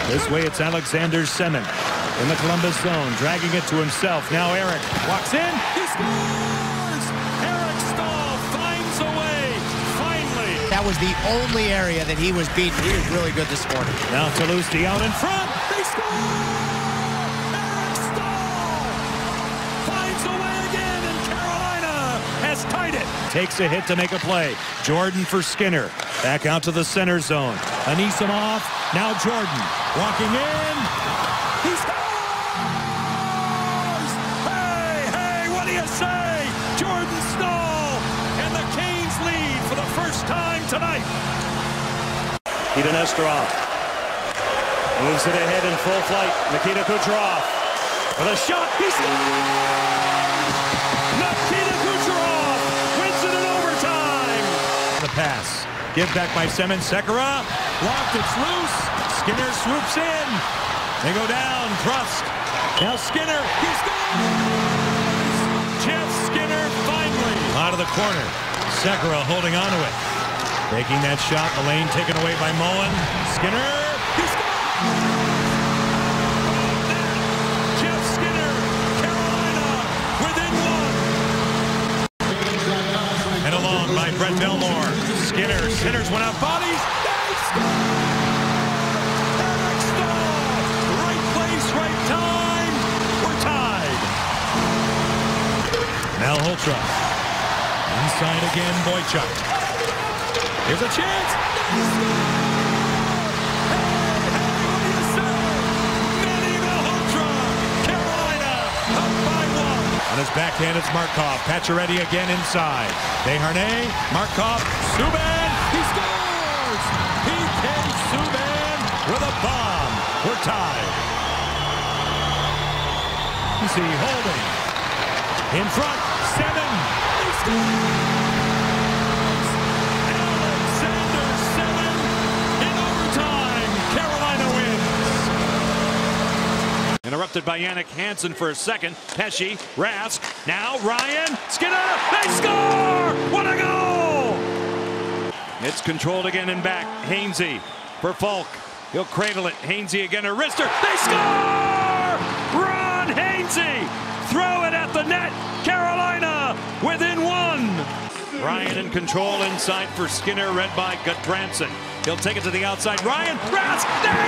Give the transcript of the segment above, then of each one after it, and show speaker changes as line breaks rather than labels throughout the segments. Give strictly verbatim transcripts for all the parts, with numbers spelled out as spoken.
This way it's Alexander Semin in the Columbus zone, dragging it to himself. Now Eric walks in. He scores! Eric Stahl finds a way, finally.
That was the only area that he was beaten. He was really good this morning.
Now Toulouse out in front. They score! Eric Stahl finds a way again, and Carolina has tied it. Takes a hit to make a play. Jordan for Skinner. Back out to the center zone. Anisimov. Now Jordan walking in. He scores! Hey, hey, what do you say? Jordan Stahl, and the Canes lead for the first time tonight. Nikita Nesterov moves it ahead in full flight. Nikita Kucherov with a shot. He scores! Nikita Kucherov wins it in overtime. The pass. Give back by Semin. Sekera. Blocked. It's loose. Skinner swoops in. They go down. Trust. Now Skinner. He scores! Jeff Skinner finally out of the corner. Sekera holding on to it. Taking that shot. The lane taken away by Mullen. Skinner. He scores! Jeff Skinner. Carolina within one. And along by Brett Belmore. Skinner centers one out. Bodies. They score! Eric Stahl. Right place, right time. We're tied. Now Holtra. Inside again, Boychuk. Here's a chance. They score! Hey, hey, what do you say? Manny Malhotra. Carolina up by one. On his backhand, it's Markov. Pacioretty again inside. Desharnais, Markov, Subban. He scores! P K Subban with a bomb. We're tied. You see Holding. In front, Semin. He scores! Alexander Semin in overtime. Carolina wins. Interrupted by Yannick Hansen for a second. Pesce, Rask, now Ryan, Skinner. They score! What a goal! It's controlled again and back. Hainsey for Falk. He'll cradle it. Hainsey again, a wrister. They score! Ron Hainsey! Throw it at the net. Carolina within one. Ryan in control inside for Skinner, read by Gudbranson. He'll take it to the outside. Ryan, Rask, they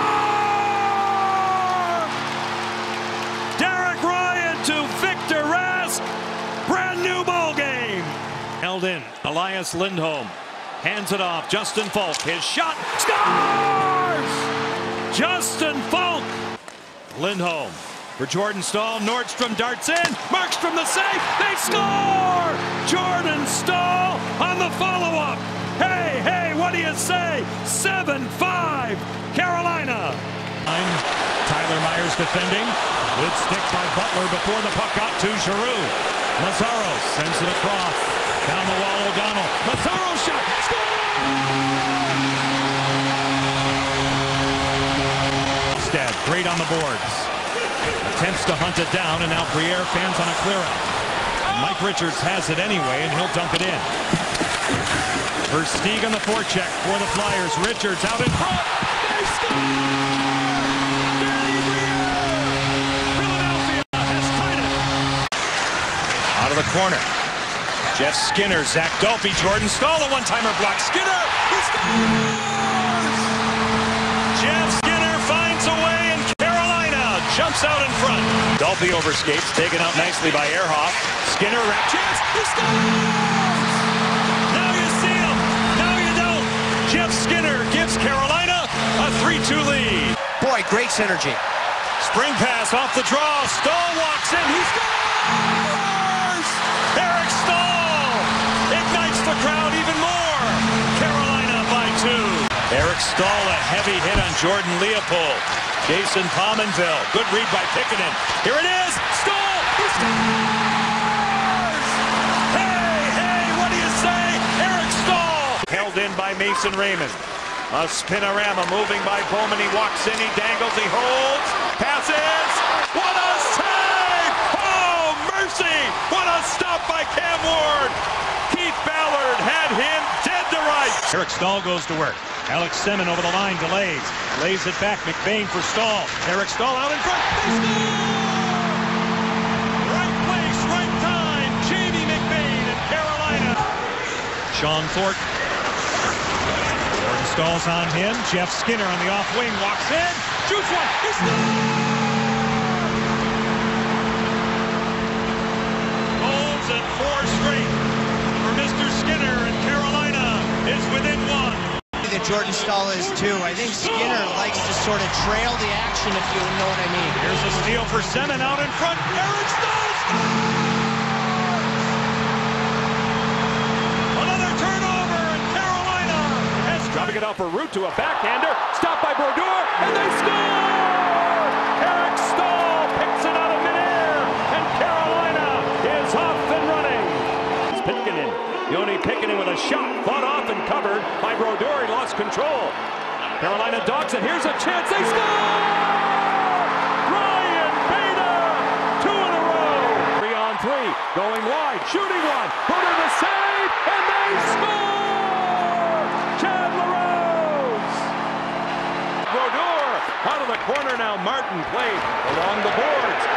score! Derek Ryan to Victor Rask. Brand new ball game. Held in. Elias Lindholm. Hands it off. Justin Falk. His shot. Scores! Justin Falk. Lindholm for Jordan Stahl. Nordstrom darts in. Markstrom the save. They score! Jordan Stahl on the follow-up. Hey, hey, what do you say? seven five. Carolina. Tyler Myers defending. Good stick by Butler before the puck got to Giroux. Mazzaro sends it across. Down the wall, O'Donnell. Mazzaro shot. Score! Stead, great on the boards. Attempts to hunt it down, and now Briere fans on a clear-out. Mike Richards has it anyway, and he'll dump it in. Versteeg on the forecheck for the Flyers. Richards out in front. They score! Philadelphia has tied it. Out of the corner. Jeff Skinner, Zach Dolphy, Jordan Stahl, a one-timer block. Skinner, he scores! Jeff Skinner finds a way, and Carolina jumps out in front. Dolphy overskates, taken out nicely by Ehrhoff. Skinner, wrap chance, he scores! Now you see him, now you don't. Jeff Skinner gives Carolina a three two lead.
Boy, great synergy.
Spring pass off the draw. Stahl walks in, he scores! Eric Stahl ignites the crowd even more. Carolina by two. Eric Stahl, a heavy hit on Jordan Leopold. Jason Pominville, good read by Pickett. Here it is, Stahl, he scores! Hey, hey, what do you say? Eric Stahl. Held in by Mason Raymond. A spinorama moving by Bowman. He walks in, he dangles, he holds, passes. What a save! Oh, mercy! What a stop by Cam Ward! Keith Ballard had him dead to rights. Eric Stahl goes to work. Alex Semin over the line, delays. Lays it back, McBain for Stahl. Eric Stahl out in front. They score! Right place, right time. Jamie McBain in Carolina. Sean Thornton. Gordon Stahl's on him. Jeff Skinner on the off wing. Walks in. Shoots one. He scores! Goals at four straight for Mister Skinner, and Carolina is within one.
That Jordan Stahl is too. I think Skinner likes to sort of trail the action, if you know what I mean.
Here's a steal for Semin out in front. Eric Stahl scores! Another turnover, and Carolina has dropping it off for Root to a backhander. Stopped by Brodeur, and they score! Eric Stahl picks it out of midair, and Carolina is off and running. It's Pitkanen. Yoni Pitkanen with a shot, fought off and covered by Brodeur. He lost control. Carolina dogs it. Here's a chance. They score! Ryan Bader, two in a row. Three on three, going wide, shooting one. Brodeur the save, and they score! Chad LaRose. Brodeur out of the corner now. Martin played along the boards.